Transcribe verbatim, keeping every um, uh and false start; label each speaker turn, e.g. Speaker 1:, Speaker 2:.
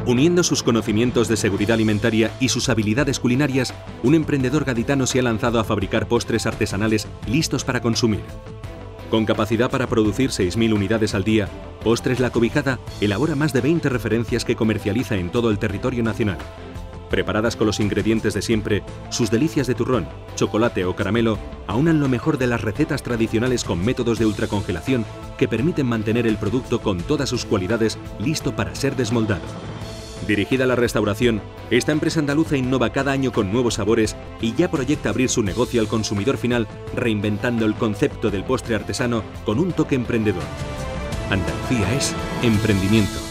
Speaker 1: Uniendo sus conocimientos de seguridad alimentaria y sus habilidades culinarias, un emprendedor gaditano se ha lanzado a fabricar postres artesanales listos para consumir. Con capacidad para producir seis mil unidades al día, Postres La Cobijada elabora más de veinte referencias que comercializa en todo el territorio nacional. Preparadas con los ingredientes de siempre, sus delicias de turrón, chocolate o caramelo aunan lo mejor de las recetas tradicionales con métodos de ultracongelación que permiten mantener el producto con todas sus cualidades listo para ser desmoldado. Dirigida a la restauración, esta empresa andaluza innova cada año con nuevos sabores y ya proyecta abrir su negocio al consumidor final, reinventando el concepto del postre artesano con un toque emprendedor. Andalucía es emprendimiento.